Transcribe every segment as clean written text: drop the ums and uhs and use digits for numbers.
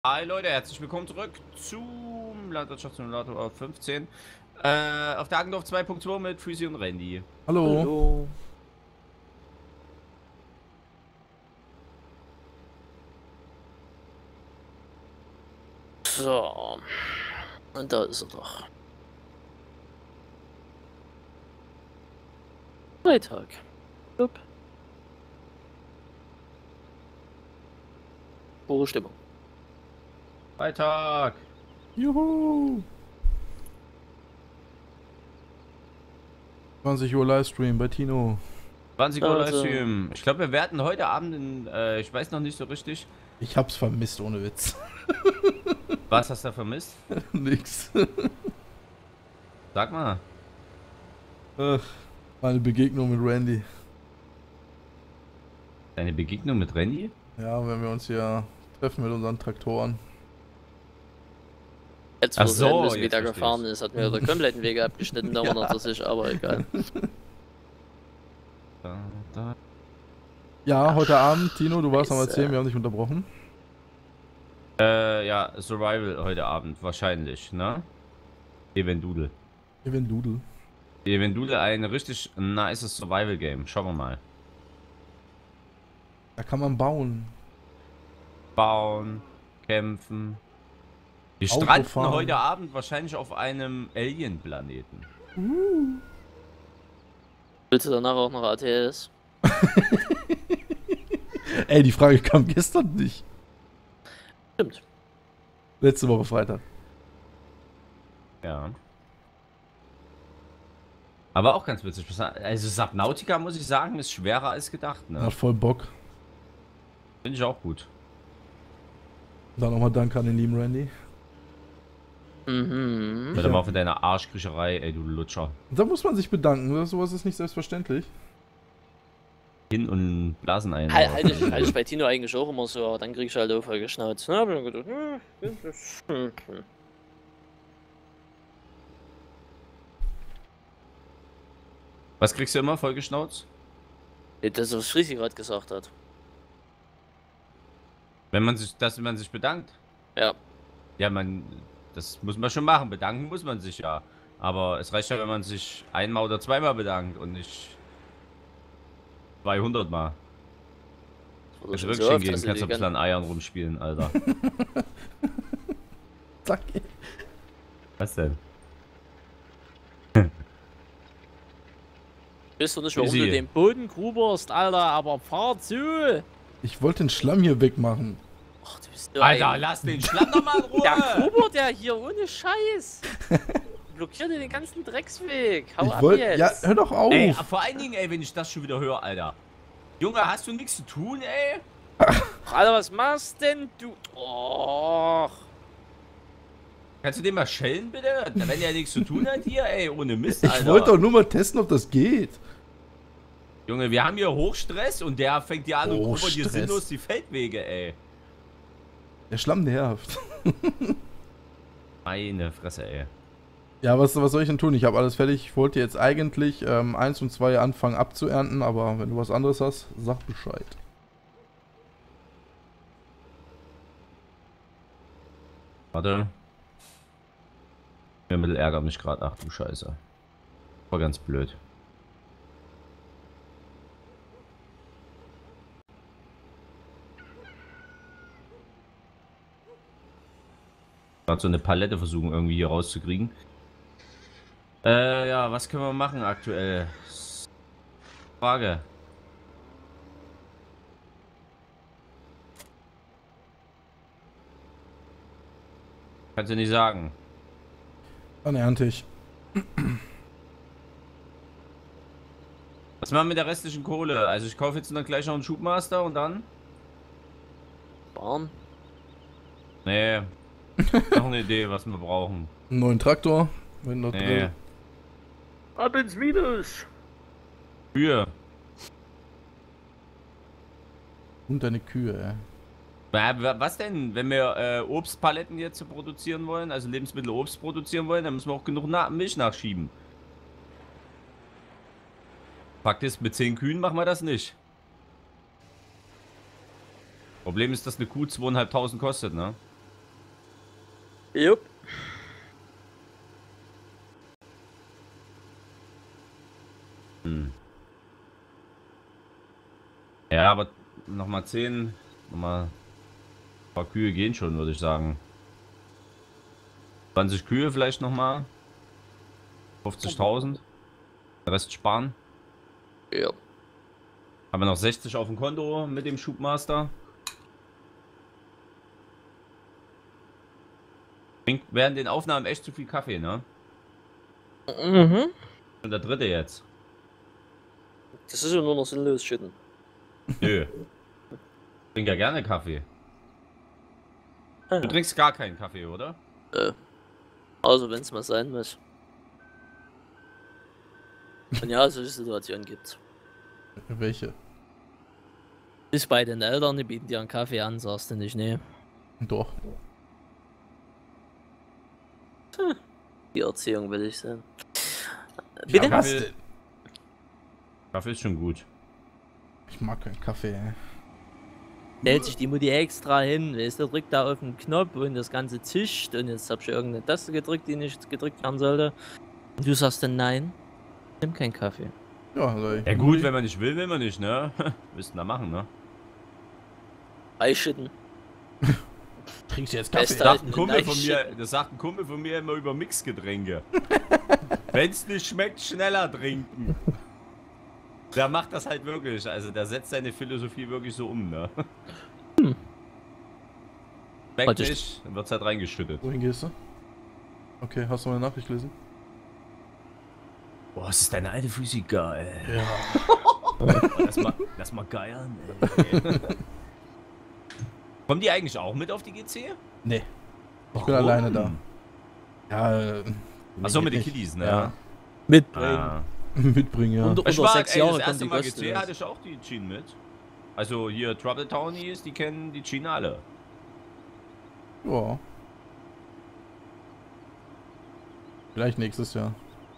Hi Leute, herzlich willkommen zurück zum Landwirtschaftssimulator 15. Auf der Agendorf 2.2 mit Freezy und Randy. Hallo. Hallo. So. Und da ist er doch. Freitag. Jupp. Pure Stimmung. Freitag. Juhu. 20 Uhr Livestream bei Tino. 20 Uhr Also. Livestream. Ich glaube, wir werden heute Abend in, ich weiß noch nicht so richtig. Ich hab's vermisst, ohne Witz. Was hast du vermisst? Nix. Sag mal. Ach, meine Begegnung mit Randy. Deine Begegnung mit Randy? Ja, wenn wir uns hier treffen mit unseren Traktoren. Jetzt, Ach wo so, Sven jetzt wieder verstehe gefahren ist, hat mir den kompletten Weg abgeschnitten, da war noch sich, aber egal. Da. Ja, heute Abend, Tino, du warst am Scheiße. Erzählen, wir haben dich unterbrochen. Ja, Survival heute Abend, wahrscheinlich, ne? Evendudel. Evendudel. Evendudel, ein richtig nices Survival-Game. Schauen wir mal. Da kann man bauen. Bauen, kämpfen. Wir Autofahren. stranden heute Abend wahrscheinlich auf einem Alien-Planeten. Willst du danach auch noch ATS? Ey, die Frage kam gestern nicht. Stimmt. Letzte Woche Freitag. Ja. Aber auch ganz witzig. Also Subnautica, muss ich sagen, ist schwerer als gedacht, ne? Hat voll Bock. Finde ich auch gut. Dann nochmal Dank an den lieben Randy. Mhm. Hör doch mal auf mit deiner Arschkriecherei, ey, du Lutscher. Da muss man sich bedanken, sowas ist nicht selbstverständlich. Hin und Blasen ein. Halte ich bei Tino eigentlich auch immer so, aber dann krieg ich halt auch voll geschnauzt. Na, hab ich mir gedacht, Was kriegst du immer, vollgeschnauzt? das, was Friesi gerade gesagt hat. Wenn man sich bedankt. Ja. Ja, das muss man schon machen. Bedanken muss man sich ja. Aber es reicht ja, wenn man sich einmal oder zweimal bedankt und nicht 200 Mal. Oder Kannst schon wirklich so oft, hingehen, dass du kannst die ein bisschen an Eiern rumspielen, Alter. Zack. Was denn? Weißt du nicht, warum Easy. du den Boden gruberst, Alter, aber fahr zu! Ich wollte den Schlamm hier wegmachen. Ach, du bist so Alter, ein... lass den Schlamm doch mal in Ruhe! Der Gruber, der hier ohne Scheiß! Blockiert dir den ganzen Drecksweg! Hau Ich ab wollte. jetzt! Ja, hör doch auf! Ey, vor allen Dingen, ey, wenn ich das schon wieder höre, Alter. Junge, hast du nichts zu tun, ey? Alter, was machst denn du? Och! Kannst du den mal schellen, bitte? Wenn er nichts zu tun hat hier, ey, ohne Mist, Alter. Ich wollte doch nur mal testen, ob das geht. Junge, wir haben hier Hochstress und der fängt hier an und grubbert hier Hochstress. sinnlos die Feldwege, ey. Der Schlamm nervt. Meine Fresse, ey. Ja, was soll ich denn tun? Ich habe alles fertig. Ich wollte jetzt eigentlich 1 und 2 anfangen abzuernten, aber wenn du was anderes hast, sag Bescheid. Warte. Mir mittel ärgert mich gerade. Ach du Scheiße. War ganz blöd. Gerade so eine Palette versuchen irgendwie hier rauszukriegen. Ja, was können wir machen aktuell? Frage. Kannst du nicht sagen. Dann ernte ich. Was machen wir mit der restlichen Kohle? Also ich kaufe jetzt dann gleich noch einen Schubmaster und dann? Bahn? Nee. Noch eine Idee, was wir brauchen. Einen neuen Traktor. Mit einer Nee. Drill. Ab ins Minus! Kühe. Und deine Kühe, ey. Was denn? Wenn wir Obstpaletten jetzt produzieren wollen, also Lebensmittelobst produzieren wollen, dann müssen wir auch genug Milch nachschieben. Fakt ist, mit 10 Kühen machen wir das nicht. Problem ist, dass eine Kuh 2.500 kostet, ne? Jupp. Ja, aber nochmal 10, nochmal ein paar Kühe gehen schon, würde ich sagen. 20 Kühe vielleicht nochmal. 50.000. Den Rest sparen. Ja. Haben wir noch 60 auf dem Konto mit dem Schubmaster. Trinkt während den Aufnahmen echt zu viel Kaffee, ne? Mhm. Und der dritte jetzt. Das ist ja nur noch sinnlos schütten. Nö. Ich trinke ja gerne Kaffee. Du trinkst gar keinen Kaffee, oder? Also wenn es mal sein muss. Und ja, solche Situationen gibt's. Welche? Bis bei den Eltern, die bieten dir einen Kaffee an, sagst du nicht, nee. Doch. Die Erziehung will ich sagen. Bitte? Ja, was Kaffee, denn? Kaffee ist schon gut. Ich mag keinen Kaffee, ey. Stellt sich die Mutti extra hin, weißt du, drückt da auf den Knopf und das Ganze zischt und jetzt hab ich irgendeine Taste gedrückt, die nicht gedrückt werden sollte. Und du sagst dann nein, nimm keinen Kaffee. Ja, also Ja gut, wenn man nicht will, will man nicht, ne? Müssten da machen, ne? Beischütten. trinkst du jetzt Beste Kaffee? Alter. Das sagt ein Kumpel von mir immer über Mixgetränke. Wenn's nicht schmeckt, schneller trinken. Der macht das halt wirklich, also der setzt seine Philosophie wirklich so um, ne? Schmeckt nicht, dann wird's halt reingeschüttet. Wohin gehst du? Okay, hast du meine Nachricht gelesen? Boah, das ist deine alte Physik geil. Ja. Lass mal geiern, ey. Kommen die eigentlich auch mit auf die GC? Nee. Ich bin alleine da. Ja, Achso, mit den nicht. Kiddies, ne? Ja. Mitbringen. Ah. Mitbringen, ja. Und- Ich Unter war, 6 ey, Jahre das kommt erste die Mal kostenlos. GC hatte ich auch die Jean mit. Also hier Trouble Townies, die kennen die Jean alle. Ja. Vielleicht nächstes Jahr.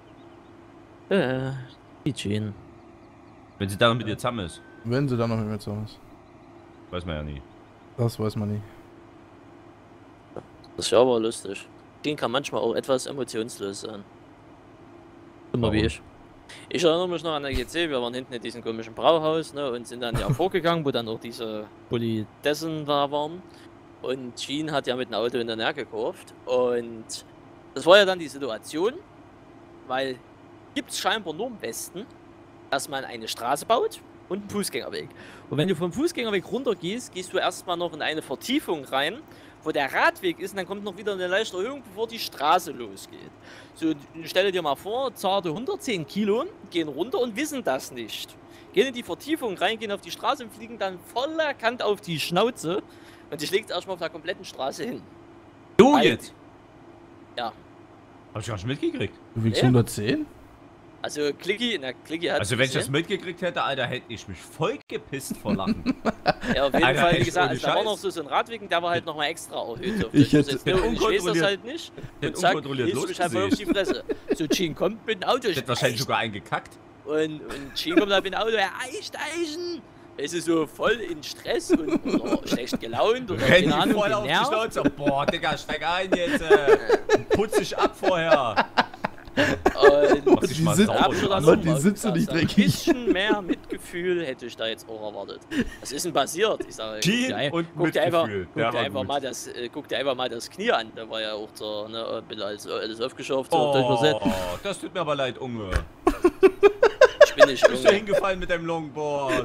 Die Jean. Wenn sie dann noch mit dir zusammen ist. Wenn sie dann noch mit mir zusammen ist. Weiß man ja nie. Das weiß man nie. Das ist ja aber lustig. Jean kann manchmal auch etwas emotionslos sein. Immer Warum? wie ich. Ich erinnere mich noch an der GC, wir waren hinten in diesem komischen Brauhaus, ne, und sind dann ja vorgegangen, wo dann auch diese Polidessen da waren. Und Jean hat ja mit dem Auto hinterher gekurvt. Und das war ja dann die Situation, weil gibt es scheinbar nur im Westen, dass man eine Straße baut und einen Fußgängerweg. Und wenn du vom Fußgängerweg runter gehst, gehst du erstmal noch in eine Vertiefung rein, wo der Radweg ist, und dann kommt noch wieder eine leichte Erhöhung, bevor die Straße losgeht. So, stelle dir mal vor, zarte 110 Kilo gehen runter und wissen das nicht. Gehen in die Vertiefung rein, gehen auf die Straße und fliegen dann voller Kant auf die Schnauze und die schlägt erstmal auf der kompletten Straße hin. Du Weil- jetzt? Ja. Hab ich gar nicht mitgekriegt. Du wiegst Ja. 110? Also Clicky hat Also wenn ich das gesehen. mitgekriegt hätte, Alter, hätte ich mich voll gepisst vor Lachen. Ja, auf jeden Alter, Fall, wie echt, gesagt, ohne also da war noch Scheiß. so ein Radweg und der war halt nochmal extra erhöht. Ich hätte- ich weiß das unkontrolliert- halt nicht. den Und zack, unkontrolliert hielst du mich einfach auf die Fresse. So, Jean kommt mit dem Auto. Ich hätte wahrscheinlich sogar eingekackt. Und Jean kommt halt mit dem Auto, er Eichen! Es ist so voll in Stress und oder schlecht gelaunt oder Renn keine Ahnung, voll auf die genervt. Schnauze. Boah, Digga, steig ein jetzt. Putz dich ab vorher. Und Mach dich Die mal sind- sauber. da hab ich dann Mann, auch die mal sind so gesagt, nicht ein dreckig. bisschen mehr Mitgefühl hätte ich da jetzt auch erwartet. Was ist denn passiert? Ich sage, Jean und guck dir einfach, Mitgefühl. guck Der dir war einfach gut. mal das, guck dir einfach mal das Knie an. Da war ja auch so, ne, alles aufgeschafft, so auf Deutsch Oh, das tut mir aber leid, Unge. Ich bin nicht Bist du Junge. hingefallen mit deinem Longboard?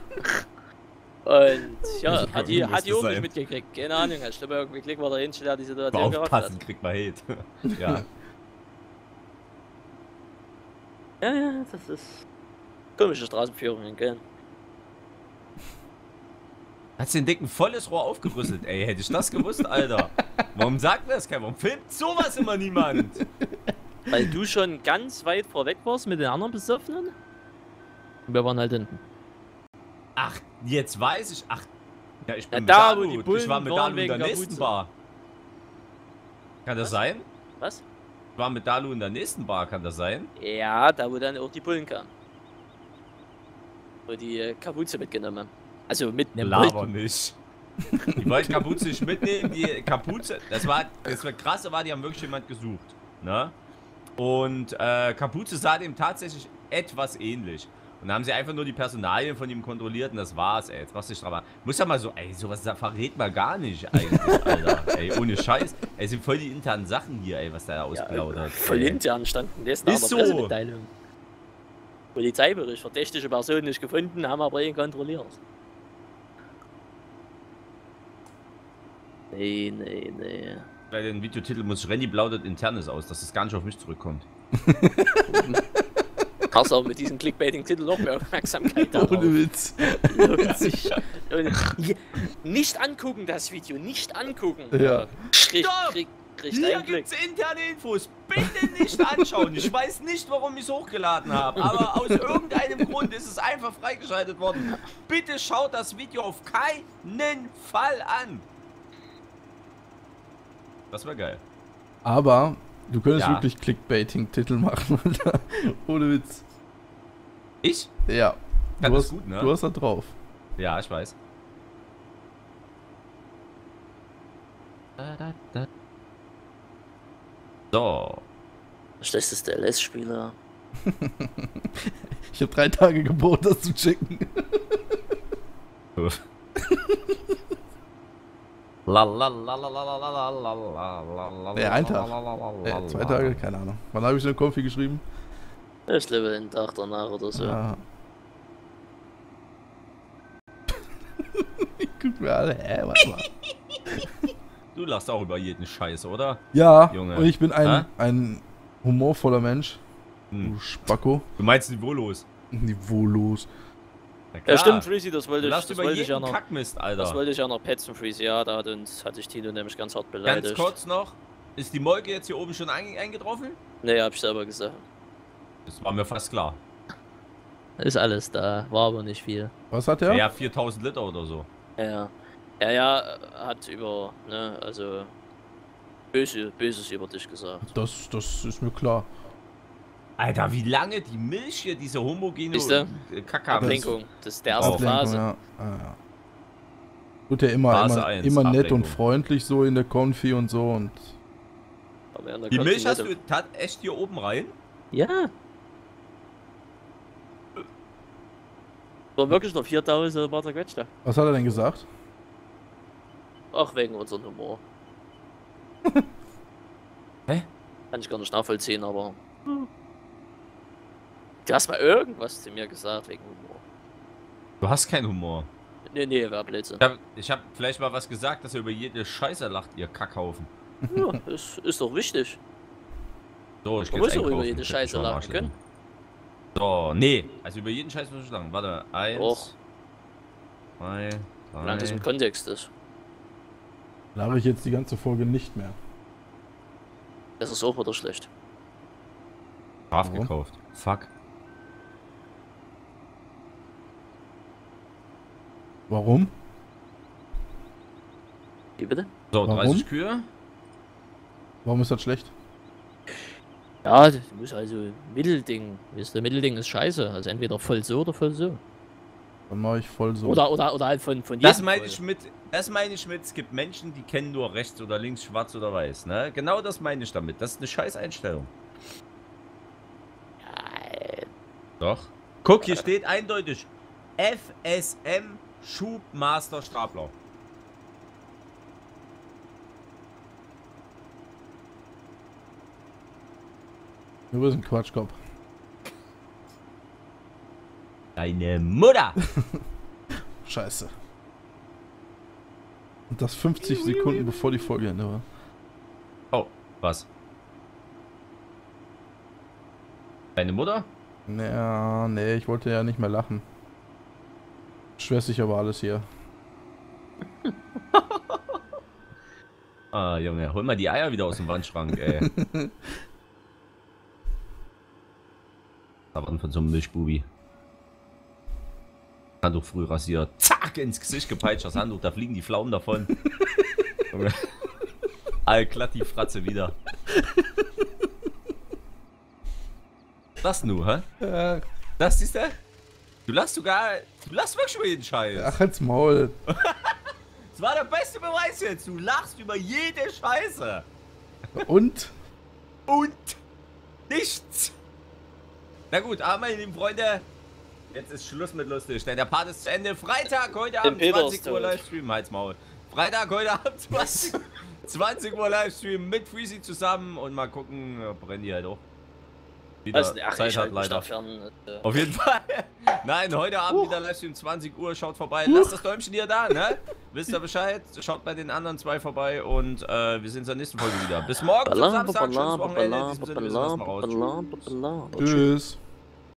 Und ja, Muss hat die auch sein. nicht mitgekriegt. Keine Ahnung, ich glaube, irgendwie Klick war dahinter, der die Aber Situation gerafft hat. aufpassen, kriegt man Hate. Ja. Ja, das ist komische Straßenführung, gell? Hat's den Dicken volles Rohr aufgerüsselt, ey. Hätte ich das gewusst, Alter. Warum sagt mir das keiner? Warum filmt sowas immer niemand? Weil du schon ganz weit vorweg warst mit den anderen Besoffenen. Und wir waren halt hinten. Ach, jetzt weiß ich. Ach, ja, ich bin Ja, mit da, wo Dalu. die Bullen Ich war mit waren Dalu in wegen der nächsten Kapuze. Bar. Kann das sein? Was? Ich war mit Dalu in der nächsten Bar, kann das sein? Ja, da wo dann auch die Bullen kamen. Wo die Kapuze mitgenommen haben. Also mitnehmen Laber wollten. nicht. Die wollten Kapuze nicht mitnehmen, die Kapuze, das krasse war, die haben wirklich jemand gesucht, ne? Und Kapuze sah dem tatsächlich etwas ähnlich. Und dann haben sie einfach nur die Personalien von ihm kontrolliert und das war's, ey. Jetzt machst du dich drauf. Muss ja mal so, ey, sowas verrät man gar nicht eigentlich, Alter. Ey, ohne Scheiß. Ey, sind voll die internen Sachen hier, ey, was da ausplaudert. Voll intern standen das Ist so. Pressemitteilung. Polizeibericht, verdächtige Person nicht gefunden, haben aber ihn kontrolliert. Nee. Bei dem Videotitel muss Renny plaudert Internes aus, dass es gar nicht auf mich zurückkommt. Hast du auch mit diesem Clickbaiting-Titel noch mehr Aufmerksamkeit darauf. Ohne Witz. Nicht angucken, das Video, nicht angucken. Ja. Kriegt Hier einen Klick. gibt's interne Infos. Bitte nicht anschauen. Ich weiß nicht, warum ich es hochgeladen habe, aber aus irgendeinem Grund ist es einfach freigeschaltet worden. Bitte schaut das Video auf keinen Fall an. Das wäre geil. Aber du könntest Ja. wirklich Clickbaiting-Titel machen, Alter. Ohne Witz. Ich? Ja. Das Du ist hast, gut, ne? du hast da drauf. Ja, ich weiß. So. Schlechteste LS-Spieler. Ich habe 3 Tage gebraucht, das zu checken. Nee, ein Tag. 2 Tage, keine Ahnung. Wann habe ich den Konfi geschrieben? Ich lebe den Tag danach oder so. Ja. Guck mir alle, warte mal. Du lachst auch über jeden Scheiß, oder? Ja, Junge. und ich bin Hä? ein humorvoller Mensch. Hm. Du Spacko. Du meinst niveaulos. Niveaulos. Na klar. Ja, stimmt, Freezy, das wollte Du ich, lachst das über wollte ich ja jeden noch. Kackmist, Das Alter. wollte ich ja noch petzen, Freezy, ja, da hatte ich Tino nämlich ganz hart beleidigt. Ganz kurz noch. Ist die Molke jetzt hier oben schon eingetroffen? Nee, hab ich selber gesagt. Das war mir fast klar. Ist alles da, war aber nicht viel. Was hat er? Ja, 4000 Liter oder so. Ja, hat über, ne, also Böses über dich gesagt. Das ist mir klar. Alter, wie lange die Milch hier, diese homogene Siehste? Kacke Ablenkung, das ist der Auch. erste Phase. Ja. Ja. Tut ja immer, Phase immer, 1, immer nett Ablenkung. und freundlich so in der Konfi und so und Aber in der Die Milch hast Kontinente- du echt hier oben rein? Ja. War wirklich noch 4000 war zerquetscht. was hat er denn gesagt? Ach, wegen unserem Humor. Hä? Kann ich gar nicht nachvollziehen, aber. Du hast mal irgendwas zu mir gesagt wegen Humor. Du hast keinen Humor. Nee, wer Blödsinn. Ich hab vielleicht mal was gesagt, dass ihr über jede Scheiße lacht, ihr Kackhaufen. Ja, ist doch wichtig. So, ich Man geh muss jetzt doch über einkaufen. jede Ich Scheiße muss mal lachen Arsch können. lecken. So, nee. Also über jeden Scheiß muss ich lachen. Warte, 1, Och. 2, Solange das 3. im Kontext ist. Lache ich jetzt die ganze Folge nicht mehr. Das ist auch wieder schlecht. Scharf Warum? gekauft. Fuck. Warum? Wie bitte? So, Warum? 30 Kühe. Warum ist das schlecht? Ja, du musst also Mittelding. Weißt du, Mittelding ist scheiße. Also entweder voll so oder voll so. Dann mache ich voll so. Oder halt von Das jedem meine voll. ich mit, es gibt Menschen, die kennen nur rechts oder links, schwarz oder weiß, ne? Genau das meine ich damit. Das ist eine scheiß Einstellung. Ja, Doch. Guck, hier steht eindeutig FSM Schubmaster Stapler. Du bist ein Quatschkopf. Deine Mutter! Scheiße. Und das 50 Sekunden bevor die Folge endet war. Oh, was? Deine Mutter? Ja, nee, ich wollte ja nicht mehr lachen. Stressig aber alles hier. Ah, Junge, hol mal die Eier wieder aus dem Wandschrank, ey. Da waren von so einem Milchbubi. Handtuch früh rasiert. Zack, ins Gesicht gepeitscht, das Handtuch, da fliegen die Pflaumen davon. Junge. All glatt die Fratze wieder. Was nu, hä? Ja, Das siehst du? Du lachst wirklich über jeden Scheiß. ach, halt's Maul. Das war der beste Beweis jetzt. Du lachst über jede Scheiße. Und? Und nichts. Na gut, aber meine lieben Freunde, jetzt ist Schluss mit lustig. Denn der Part ist zu Ende. Freitag, heute Abend, 20 Uhr Livestream. Halt's Maul. Freitag, heute Abend, 20 Uhr Livestream mit Freezy zusammen. Und mal gucken, ob Randy halt auch wieder Zeit hat, leider. Auf jeden Fall. Nein, heute Abend wieder Livestream, 20 Uhr. Schaut vorbei. Lasst das Däumchen hier da, ne? Wisst ihr Bescheid? Schaut bei den anderen 2 vorbei. Und wir sehen uns in der nächsten Folge wieder. Bis morgen zum Samstag. Schönes Wochenende. In diesem Sinne, wir sehen uns mal raus. Tschüss.